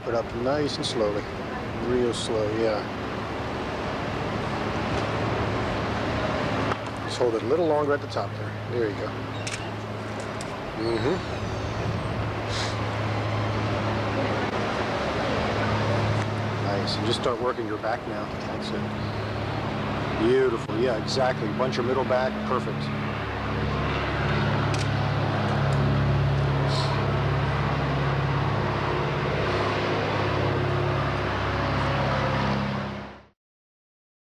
pump it up nice and slowly. Real slow, yeah. Just hold it a little longer at the top there. There you go. Nice. And just start working your back now. That's it. Beautiful. Yeah, exactly. Bunch your middle back. Perfect.